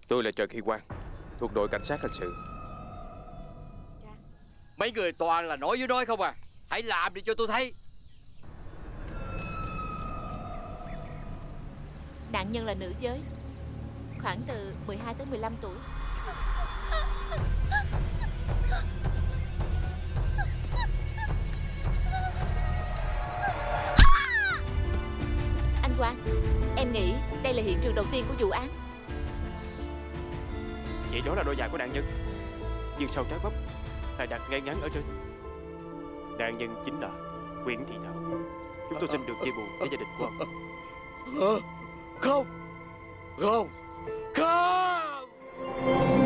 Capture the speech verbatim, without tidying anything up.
Tôi là Trần Hy Quang, thuộc đội cảnh sát hình sự. Mấy người toàn là nói với nói không à. Hãy làm đi cho tôi thấy. Nạn nhân là nữ giới, khoảng từ mười hai tới mười lăm tuổi. Anh Quang, em nghĩ đây là hiện trường đầu tiên của vụ án. Vậy đó là đôi giày của nạn nhân, nhưng sau trái bắp lại đặt ngay ngắn ở trên. Nạn nhân chính là Nguyễn Thị Thảo. Chúng tôi xin được chia buồn với gia đình của ông. Không, không, không.